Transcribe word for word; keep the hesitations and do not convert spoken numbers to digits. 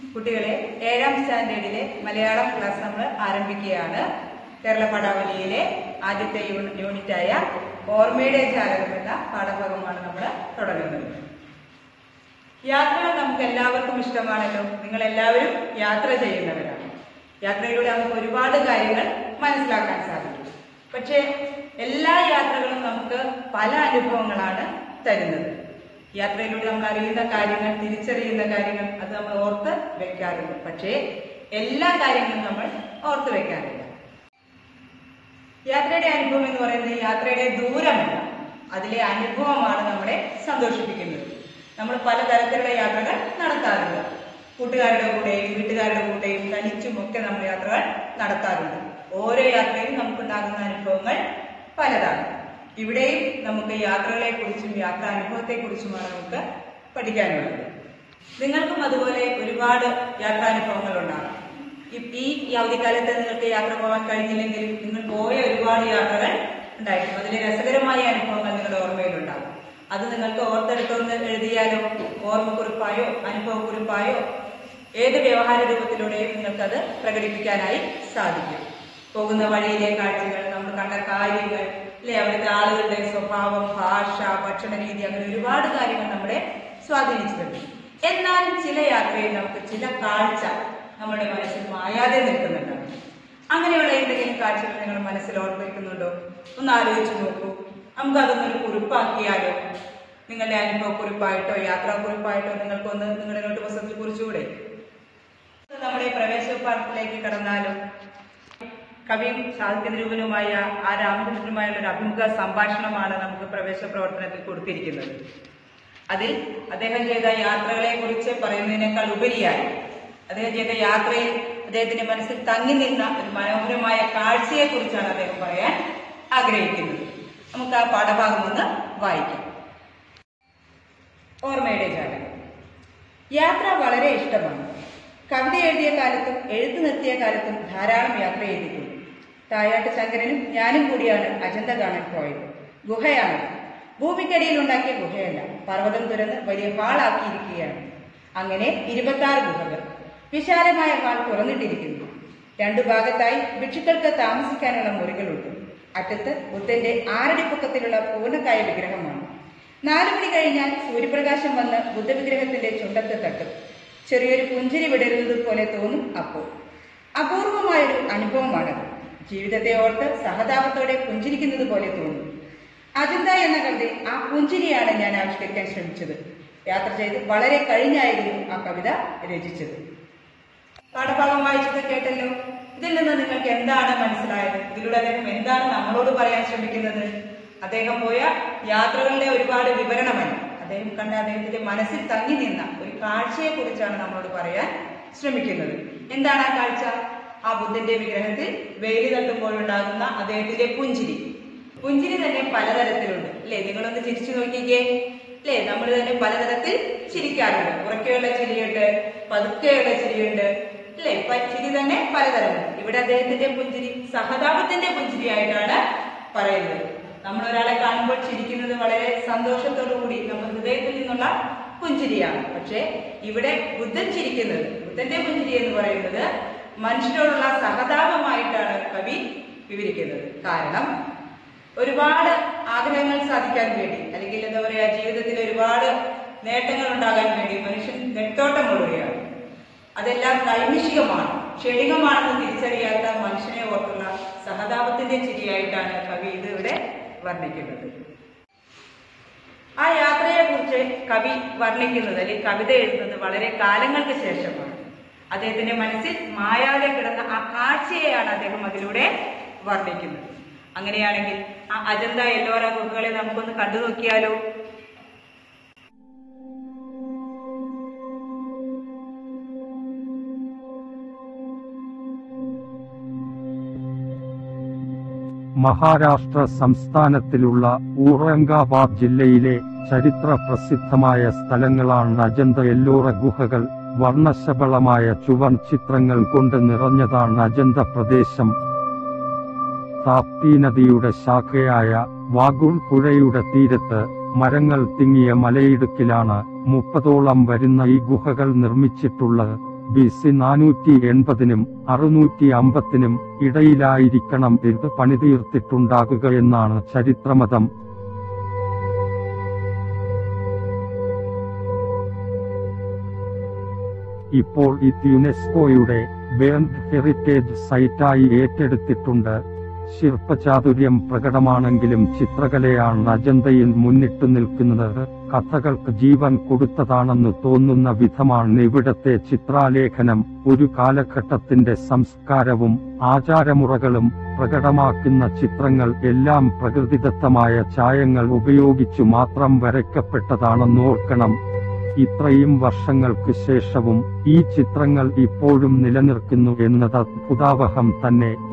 കുട്ടികളെ ഏഴാം സ്റ്റാൻഡേർഡിലെ മലയാളം ക്ലാസ് നമ്മൾ ആരംഭിക്കുകയാണ്. കേരള പടാവലിയിലെ ആദ്യത്തെ യൂണിറ്റായ ഓർമ്മയുടെ ജാലകം എന്ന പാഠഭാഗമാണ് നമ്മൾ തുടങ്ങുന്നത്. യാത്രകൾ നമുക്ക് എല്ലാവർക്കും ഇഷ്ടമാണല്ലോ. നിങ്ങൾ എല്ലാവരും യാത്ര ചെയ്യുന്നവരാണ്. യാത്രയിലൂടെ നമുക്ക് ഒരുപാട് കാര്യങ്ങൾ മനസ്സിലാക്കാൻ സാധിക്കും. പക്ഷേ എല്ലാ യാത്രകളും നമുക്ക് പല അനുഭവങ്ങളാണ് തരുന്നത്. യാത്രയിലൂടെ നമ്മൾ അറിയുന്ന കാര്യങ്ങൾ, തിരിച്ചറിയുന്ന കാര്യങ്ങൾ അത് നമ്മൾ ഓർത്ത് വെക്കാറുണ്ട്. പക്ഷേ എല്ലാ കാര്യങ്ങളും നമ്മൾ ഓർത്ത് വെക്കാറില്ല. യാത്രയുടെ അനുഭവം എന്ന് പറയുന്നത് യാത്രയുടെ ദൂരമല്ല, അതിലെ അനുഭവമാണ് നമ്മളെ സന്തോഷിപ്പിക്കുന്നത്. നമ്മൾ പലതരത്തിലുള്ള യാത്രകൾ നടത്താറുണ്ട്. കൂട്ടുകാരുടെ കൂടെയും വീട്ടുകാരുടെ കൂടെയും തനിച്ചും ഒക്കെ നമ്മൾ യാത്രകൾ നടത്താറുണ്ട്. ഓരോ യാത്രയിലും നമുക്കുണ്ടാകുന്ന അനുഭവങ്ങൾ പലതാണ്. ഇവിടെയും നമുക്ക് യാത്രകളെ കുറിച്ചും യാത്രാ അനുഭവത്തെ കുറിച്ചുമാണ് നമുക്ക് പഠിക്കാനുള്ളത്. നിങ്ങൾക്കും അതുപോലെ ഒരുപാട് യാത്രാനുഭവങ്ങൾ ഉണ്ടാകും. ഈ അവധിക്കാലത്ത് നിങ്ങൾക്ക് യാത്ര പോകാൻ കഴിഞ്ഞില്ലെങ്കിലും നിങ്ങൾ പോയ ഒരുപാട് യാത്രകൾ ഉണ്ടായിരിക്കും. അതിലെ രസകരമായ അനുഭവങ്ങൾ നിങ്ങളുടെ ഓർമ്മയിലുണ്ടാകും. അത് നിങ്ങൾക്ക് ഓർത്തെടുത്തൊന്ന് എഴുതിയാലോ, ഓർമ്മക്കുറിപ്പായോ അനുഭവക്കുറിപ്പായോ ഏത് വ്യവഹാര രൂപത്തിലൂടെയും നിങ്ങൾക്കത് പ്രകടിപ്പിക്കാനായി സാധിക്കും. പോകുന്ന വഴിയിലെ കാഴ്ചകൾ, നമ്മൾ കണ്ട കാര്യങ്ങൾ, അല്ലെ അവിടുത്തെ ആളുകളുടെ സ്വഭാവം, ഭാഷ, ഭക്ഷണ രീതി, അങ്ങനെ ഒരുപാട് കാര്യങ്ങൾ നമ്മളെ സ്വാധീനിച്ചിട്ടുണ്ട്. എന്നാൽ ചില യാത്രയിൽ നമുക്ക് ചില കാഴ്ച നമ്മുടെ മനസ്സിൽ മായാതെ നിൽക്കുന്നുണ്ടാവും. അങ്ങനെയുള്ള എന്തെങ്കിലും കാഴ്ചകൾ നിങ്ങൾ മനസ്സിൽ ഓർമ്മിക്കുന്നുണ്ടോ? ഒന്ന് ആലോചിച്ച് നോക്കൂ. നമുക്ക് അതൊന്നൊരു കുറിപ്പാക്കിയാലോ? നിങ്ങളുടെ അനുഭവ കുറിപ്പായിട്ടോ യാത്രാക്കുറിപ്പായിട്ടോ നിങ്ങൾക്കൊന്ന് നിങ്ങളുടെ നോട്ട് പുസ്തകത്തിൽ കുറിച്ചുകൂടെ? നമ്മുടെ പ്രവേശനപാഠത്തിലേക്ക് കടന്നാലും കവിയും സാഹിത്യ നിരൂപനുമായ ആ രാമചന്ദ്രനുമായുള്ള ഒരു അഭിമുഖ സംഭാഷണമാണ് നമുക്ക് പ്രവേശന പ്രവർത്തനത്തിൽ കൊടുത്തിരിക്കുന്നത്. അതിൽ അദ്ദേഹം ചെയ്ത യാത്രകളെ കുറിച്ച് പറയുന്നതിനേക്കാൾ ഉപരിയായി അദ്ദേഹം ചെയ്ത യാത്രയിൽ അദ്ദേഹത്തിന്റെ മനസ്സിൽ തങ്ങി നിന്ന ഒരു മനോഹരമായ കാഴ്ചയെ കുറിച്ചാണ് അദ്ദേഹം പറയാൻ ആഗ്രഹിക്കുന്നത്. നമുക്ക് ആ പാഠഭാഗം ഒന്ന് വായിക്കാം. ഓർമ്മയുടെ ജാലകം. യാത്ര വളരെ ഇഷ്ടമാണ്. കവിത എഴുതിയ കാലത്തും എഴുത്തു നിർത്തിയ കാലത്തും ധാരാളം യാത്ര ചെയ്തിട്ടുണ്ട്. തായാട്ട് ശങ്കരനും ഞാനും കൂടിയാണ് അജന്ത കാണാൻ പോയത്. ഗുഹയാണ്. ഭൂമിക്കടിയിൽ ഉണ്ടാക്കിയ ഗുഹയല്ല, പർവ്വതം തുറന്ന് വലിയ ഹാളാക്കിയിരിക്കുകയാണ്. അങ്ങനെ ഇരുപത്തി ആറ് ഗുഹകൾ. വിശാലമായ ഹാൾ തുറന്നിട്ടിരിക്കുന്നു. രണ്ടു ഭാഗത്തായി ഭിക്ഷുക്കൾക്ക് താമസിക്കാനുള്ള മുറികളുണ്ട്. അറ്റത്ത് ബുദ്ധന്റെ ആറടി പൊക്കത്തിലുള്ള പൂർണ്ണകായ വിഗ്രഹമാണ്. നാലു മണി കഴിഞ്ഞാൽ സൂര്യപ്രകാശം വന്ന് ബുദ്ധവിഗ്രഹത്തിന്റെ ചുണ്ടത്ത് തട്ടും. ചെറിയൊരു പുഞ്ചിരി വിടരുന്നത് പോലെ തോന്നും. അപ്പോൾ അപൂർവമായൊരു അനുഭവമാണത്. ജീവിതത്തെ ഓർത്ത് സഹതാപത്തോടെ പുഞ്ചിരിക്കുന്നത് പോലെ തോന്നും. അജന്ത എന്ന കവിതയിൽ ആ പുഞ്ചിരിയാണ് ഞാൻ ആവിഷ്കരിക്കാൻ ശ്രമിച്ചത്. യാത്ര ചെയ്ത് വളരെ കഴിഞ്ഞായിരുന്നു ആ കവിത രചിച്ചത്. പാഠഭാഗം വായിച്ചത് കേട്ടല്ലോ. ഇതിൽ നിന്ന് നിങ്ങൾക്ക് എന്താണ് മനസ്സിലായത്? ഇതിലൂടെ അദ്ദേഹം എന്താണ് നമ്മളോട് പറയാൻ ശ്രമിക്കുന്നത്? അദ്ദേഹം പോയ യാത്രകളുടെ ഒരുപാട് വിവരണമല്ല, അദ്ദേഹം കണ്ട അദ്ദേഹത്തിന്റെ മനസ്സിൽ തങ്ങി നിന്ന ഒരു കാഴ്ചയെ കുറിച്ചാണ് നമ്മളോട് പറയാൻ ശ്രമിക്കുന്നത്. എന്താണ് ആ കാഴ്ച? ആ ബുദ്ധന്റെ വിഗ്രഹത്തിൽ വെയില് തട്ടുമ്പോഴുണ്ടാകുന്ന അദ്ദേഹത്തിന്റെ പുഞ്ചിരി. പുഞ്ചിരി തന്നെ പലതരത്തിലുണ്ട്, അല്ലെ? നിങ്ങളൊന്ന് ചിരിച്ചു നോക്കിക്കേ, അല്ലെ? നമ്മൾ തന്നെ പലതരത്തിൽ ചിരിക്കാറുണ്ട്. ഉറക്കെയുള്ള ചിരിയുണ്ട്, പതുക്കെയുള്ള ചിരിയുണ്ട്, അല്ലെ? ചിരി തന്നെ പലതരമുണ്ട്. ഇവിടെ അദ്ദേഹത്തിന്റെ പുഞ്ചിരി സഹതാപത്തിന്റെ പുഞ്ചിരിയായിട്ടാണ് പറയുന്നത്. നമ്മൾ ഒരാളെ കാണുമ്പോൾ ചിരിക്കുന്നത് വളരെ സന്തോഷത്തോടു കൂടി നമ്മുടെ ഹൃദയത്തിൽ നിന്നുള്ള പുഞ്ചിരിയാണ്. പക്ഷെ ഇവിടെ ബുദ്ധൻ ചിരിക്കുന്നത്, ബുദ്ധന്റെ പുഞ്ചിരി എന്ന് പറയുന്നത് മനുഷ്യരോടുള്ള സഹതാപമായിട്ടാണ് കവി വിവരിക്കുന്നത്. കാരണം ഒരുപാട് ആഗ്രഹങ്ങൾ സാധിക്കാൻ വേണ്ടി, അല്ലെങ്കിൽ എന്താ പറയാ, ജീവിതത്തിൽ ഒരുപാട് നേട്ടങ്ങൾ ഉണ്ടാകാൻ വേണ്ടി മനുഷ്യൻ നെട്ടോട്ടം ഓടുകയാണ്. അതെല്ലാം നൈമിഷികമാണ്, ക്ഷണികമാണെന്ന് തിരിച്ചറിയാത്ത മനുഷ്യനെ ഓർത്തുള്ള സഹതാപത്തിന്റെ ചിരിയായിട്ടാണ് കവി ഇത് ഇവിടെ വർണ്ണിക്കുന്നത്. ആ യാത്രയെ കുറിച്ച് കവി വർണ്ണിക്കുന്നത്, അല്ലെങ്കിൽ കവിത എഴുതുന്നത് വളരെ കാലങ്ങൾക്ക് ശേഷമാണ്. അദ്ദേഹത്തിന്റെ മനസ്സിൽ മായാതെ കിടന്ന ആ കാഴ്ചയെയാണ് അദ്ദേഹം അതിലൂടെ വർണ്ണിക്കുന്നത്. അങ്ങനെയാണെങ്കിൽ ആ അജന്ത എല്ലോറ ഗുഹകളെ നമുക്കൊന്ന് കണ്ടു നോക്കിയാലോ? മഹാരാഷ്ട്ര സംസ്ഥാനത്തിലുള്ള ഔറംഗാബാദ് ജില്ലയിലെ ചരിത്ര പ്രസിദ്ധമായ സ്ഥലങ്ങളാണ് അജന്ത എല്ലോറ ഗുഹകൾ. വർണ്ണശബളമായ ചുവർ ചിത്രങ്ങൾ കൊണ്ട് നിറഞ്ഞതാണ് അജന്ത പ്രദേശം. താപ്തി നദിയുടെ ശാഖയായ വാഗുൾ പുഴയുടെ തീരത്ത് മരങ്ങൾ തിങ്ങിയ മലയിടുക്കിലാണ് മുപ്പതോളം വരുന്ന ഈ ഗുഹകൾ നിർമ്മിച്ചിട്ടുള്ളത്. ബി സി നാനൂറ്റി എൺപതിനും അറുന്നൂറ്റി അമ്പത്തിനും ഇടയിലായിരിക്കണം ഇത് പണിതീർത്തിട്ടുണ്ടാകുകയെന്നാണ് ചരിത്രമതം. ഇപ്പോൾ ഇത് യുനെസ്കോയുടെ വേൾഡ് ഹെറിറ്റേജ് സൈറ്റായി ഏറ്റെടുത്തിട്ടുണ്ട്. ശില്പചാതുര്യം പ്രകടമാണെങ്കിലും ചിത്രകലയാണ് അജന്തയിൽ മുന്നിട്ടു നിൽക്കുന്നത്. കഥകൾക്ക് ജീവൻ കൊടുത്തതാണെന്ന് തോന്നുന്ന വിധമാണ് ഇവിടത്തെ ചിത്രാലേഖനം. ഒരു കാലഘട്ടത്തിന്റെ സംസ്കാരവും ആചാരമുറകളും പ്രകടമാക്കുന്ന ചിത്രങ്ങൾ എല്ലാം പ്രകൃതിദത്തമായ ചായങ്ങൾ ഉപയോഗിച്ചു മാത്രം വരയ്ക്കപ്പെട്ടതാണെന്നോർക്കണം. ഇത്രയും വർഷങ്ങൾക്ക് ശേഷവും ഈ ചിത്രങ്ങൾ ഇപ്പോഴും നിലനിൽക്കുന്നു എന്നത് അത്ഭുതാവഹം തന്നെ.